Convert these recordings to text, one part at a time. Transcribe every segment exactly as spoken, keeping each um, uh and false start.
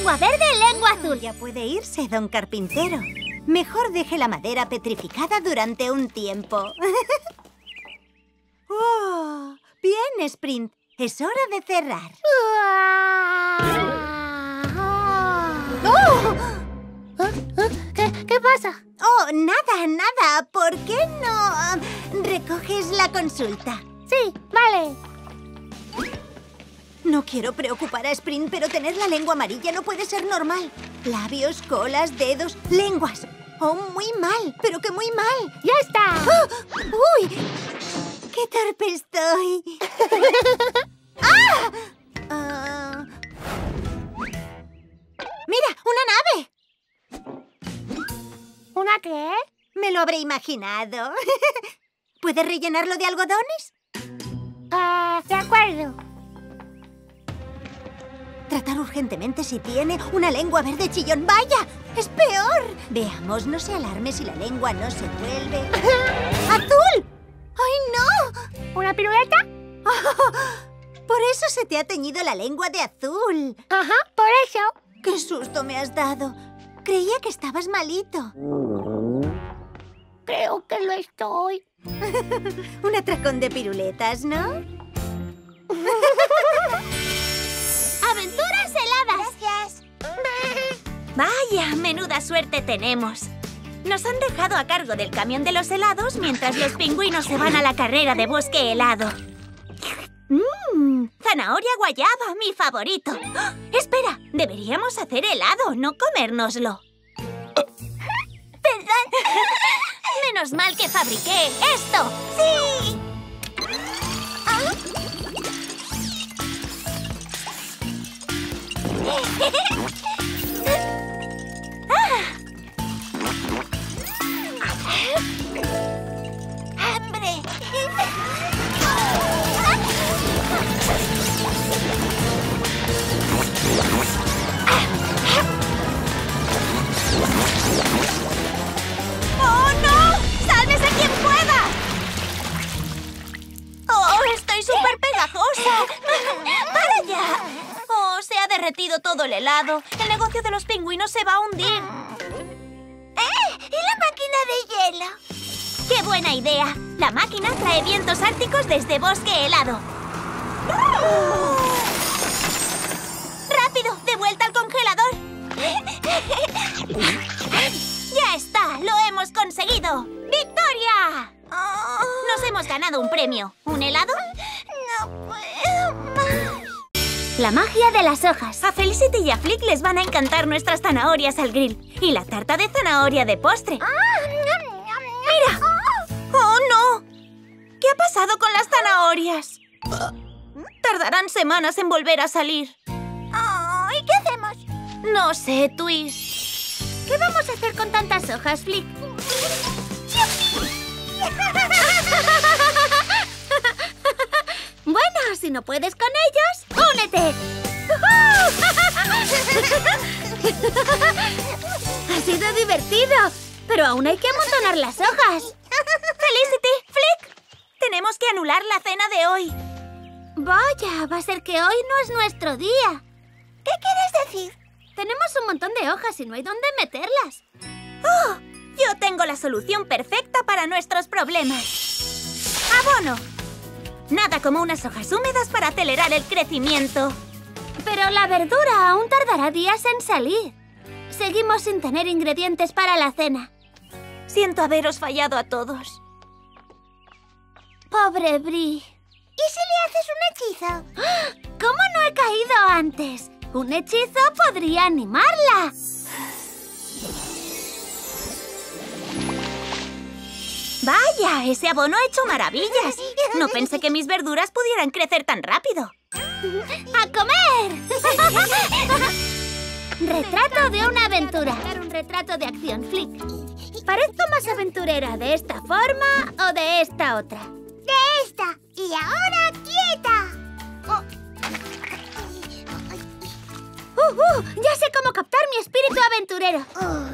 Lengua verde, lengua azul. Ya puede irse, don carpintero. Mejor deje la madera petrificada durante un tiempo. ¡Oh! Bien, Sprint. Es hora de cerrar. ¡Oh! ¿Qué, ¿Qué pasa? Oh, nada, nada. ¿Por qué no uh, recoges la consulta? Sí, vale. No quiero preocupar a Sprint, pero tener la lengua amarilla no puede ser normal. Labios, colas, dedos, lenguas. Oh, muy mal, pero que muy mal. ¡Ya está! ¡Oh! ¡Uy! ¡Qué torpe estoy! ¡Ah! Uh... ¡Mira, una nave! ¿Una qué? Me lo habré imaginado. ¿Puedes rellenarlo de algodones? Ah, uh, de acuerdo. Tratar urgentemente si tiene una lengua verde chillón. ¡Vaya! ¡Es peor! Veamos, no se alarme si la lengua no se vuelve... ¡Azul! ¡Ay, no! ¿Una pirueta? Oh, por eso se te ha teñido la lengua de azul. Ajá, por eso. ¡Qué susto me has dado! Creía que estabas malito. Creo que lo estoy. Un atracón de piruletas, ¿no? ¡Aventuras heladas! Gracias. Vaya, menuda suerte tenemos. Nos han dejado a cargo del camión de los helados mientras los pingüinos se van a la carrera de bosque helado. Mmm, zanahoria guayaba, mi favorito. ¡Oh! Espera, deberíamos hacer helado, no comérnoslo. ¿Perdón? Menos mal que fabriqué esto. ¡Sí! ¿Ah? ¡Hambre! ¡Oh, no! ¡Sálvese quien pueda! ¡Oh, estoy súper pegajosa! ¡Para ya! ¡Oh, se ha derretido todo el helado! El negocio de los pingüinos se va a hundir. ¡Eh! ¿Y la máquina de hielo? ¡Qué buena idea! La máquina trae vientos árticos desde bosque helado. ¡Rápido! ¡De vuelta al congelador! ¡Ya está! ¡Lo hemos conseguido! ¡Victoria! Oh. Nos hemos ganado un premio. ¿Un helado? No puedo más. La magia de las hojas. A Felicity y a Flick les van a encantar nuestras zanahorias al grill. Y la tarta de zanahoria de postre. ¡Mira! ¡Oh, no! ¿Qué ha pasado con las zanahorias? Tardarán semanas en volver a salir. Oh, ¿y qué hacemos? No sé, Twist. ¿Qué vamos a hacer con tantas hojas, Flick? Bueno, si no puedes con ellos, ¡únete! Ha sido divertido, pero aún hay que amontonar las hojas. Felicity, Flick, tenemos que anular la cena de hoy. Vaya, va a ser que hoy no es nuestro día. ¿Qué quieres decir? Tenemos un montón de hojas y no hay dónde meterlas. ¡Oh! Yo tengo la solución perfecta para nuestros problemas. ¡Abono! Nada como unas hojas húmedas para acelerar el crecimiento. Pero la verdura aún tardará días en salir. Seguimos sin tener ingredientes para la cena. Siento haberos fallado a todos. Pobre Bri. ¿Y si le haces un hechizo? ¿Cómo no he caído antes? Un hechizo podría animarla. ¡Vaya! Ese abono ha hecho maravillas. No pensé que mis verduras pudieran crecer tan rápido. ¡A comer! Retrato de una aventura. Un retrato de acción, Flick. ¿Parezco más aventurera de esta forma o de esta otra? De esta. Y ahora quieta. Oh. Uh, uh, ya sé cómo captar mi espíritu aventurero. Uh.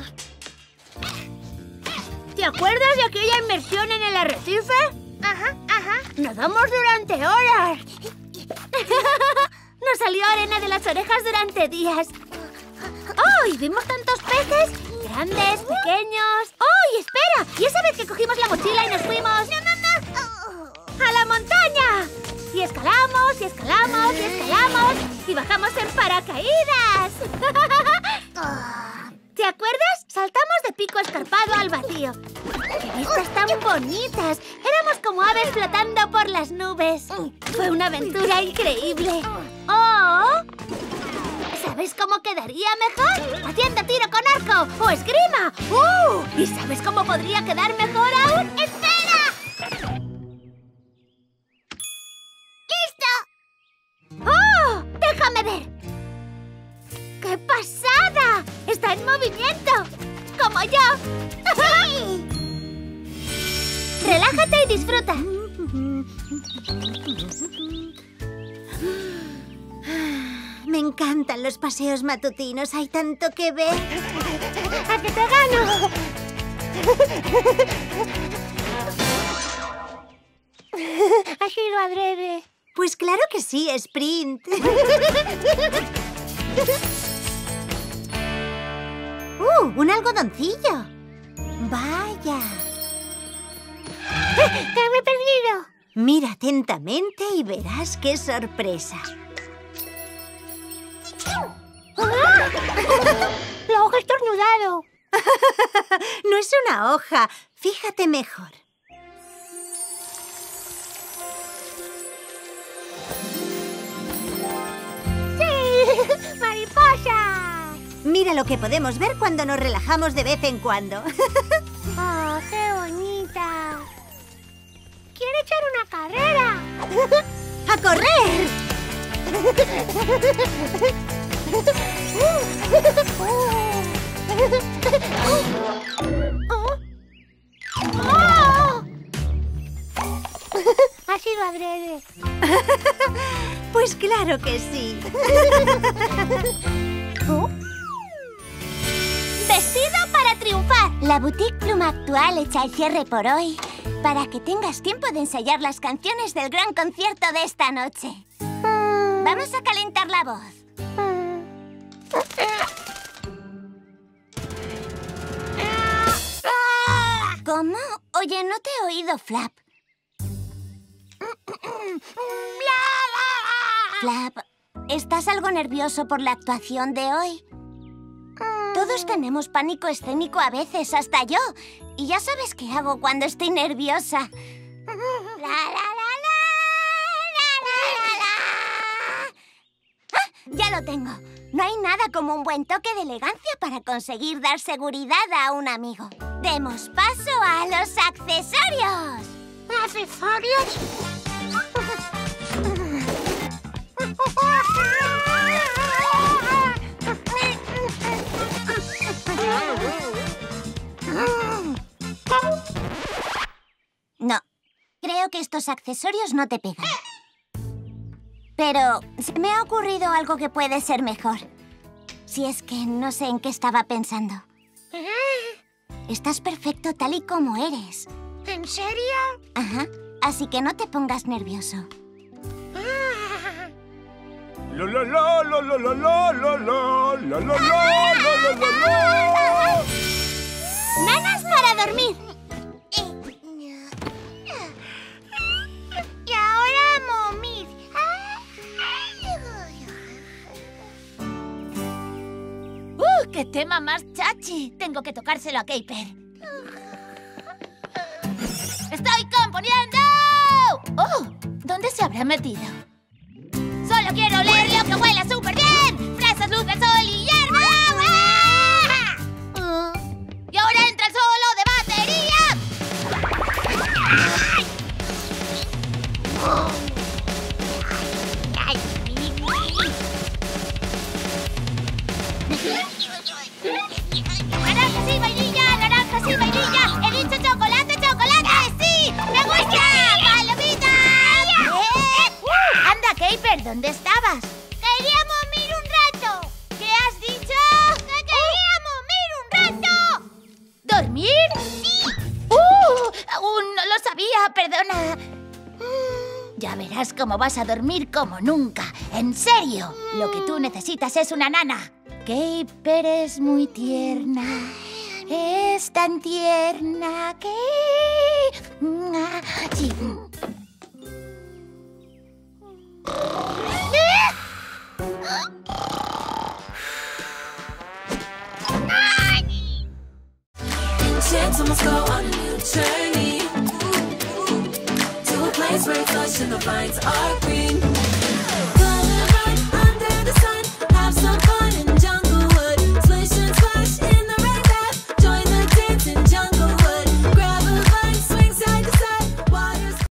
¿Te acuerdas de aquella inmersión en el arrecife? Ajá, ajá. Nadamos durante horas. Nos salió arena de las orejas durante días. ¡Oh! Y vimos tantos peces. Grandes, pequeños. ¡Oh! Y espera. ¿Y esa vez que cogimos la mochila y nos fuimos? ¡No, no, no! ¡A la montaña! Y escalamos, y escalamos, y escalamos. Y bajamos en paracaídas. ¿Te acuerdas? Saltamos de pico escarpado al vacío. ¡Qué vistas tan bonitas! Éramos como aves flotando por las nubes. Fue una aventura increíble. ¡Oh! ¿Sabes cómo quedaría mejor? Haciendo tiro con arco o esgrima. ¡Uh! ¿Y sabes cómo podría quedar mejor aún? ¡Espera! ¡Listo! ¡Oh! ¡Déjame ver! ¡Qué pasada! ¡Está en movimiento! ¡Como yo! ¡Sí! Relájate y disfruta. Me encantan los paseos matutinos. Hay tanto que ver. ¡A que te gano! Ha sido adrede. Pues claro que sí, Sprint. ¡Uh! ¡Un algodoncillo! ¡Vaya! ¡Que me he perdido! Mira atentamente y verás qué sorpresa. ¡Ah! ¡La hoja ha estornudado! No es una hoja. Fíjate mejor. ¡Sí! ¡Mariposa! Mira lo que podemos ver cuando nos relajamos de vez en cuando. ¡Oh, qué bonita! ¡Quiero echar una carrera! ¡A correr! ¡Oh! ¡Oh! Ha sido adrede. Pues claro que sí. ¿Oh? Vestido para triunfar. La boutique Pluma actual echa el cierre por hoy para que tengas tiempo de ensayar las canciones del gran concierto de esta noche. Mm. Vamos a calentar la voz. ¿Cómo? Oye, no te he oído, Flap. Flap, ¿estás algo nervioso por la actuación de hoy? Todos tenemos pánico escénico a veces, hasta yo. Y ya sabes qué hago cuando estoy nerviosa. La, la, la, la, la, la, la. ¡Ah! Ya lo tengo. No hay nada como un buen toque de elegancia para conseguir dar seguridad a un amigo. Demos paso a los accesorios. ¿Accesorios? No, creo que estos accesorios no te pegan. Pero se me ha ocurrido algo que puede ser mejor. Si es que no sé en qué estaba pensando. Estás perfecto tal y como eres. ¿En serio? Ajá, así que no te pongas nervioso. La la la la la la la la la la la la la la. ¡Nanas para dormir! Y ahora momir. ¡Uh! ¡Qué tema más chachi! Tengo que tocárselo a Caper. ¡Estoy componiendo! ¡Oh! ¿Dónde se habrá metido? ¡Solo quiero leer lo que huela súper bien! ¡Fresas, luz del sol y hierba! ¡Ah! ¡Y ahora entra el solo de batería! ¡Naranjas y vainilla! ¡Naranjas y vainilla! ¡He dicho chocolate, chocolate! ¡Sí! ¡Me gusta! ¡Palomita! ¡Anda, Caper! ¿Dónde estabas? ¡Quería momir un rato! ¿Qué has dicho? ¡Que quería momir un rato! ¿Dormir? ¡Sí! ¡Uh! Aún no lo sabía, perdona. Ya verás cómo vas a dormir como nunca. En serio, lo que tú necesitas es una nana. Caper es muy tierna. Es tan tierna que... Sí. Gentlemen go on a new journey to a place where it's lush and the vines are green.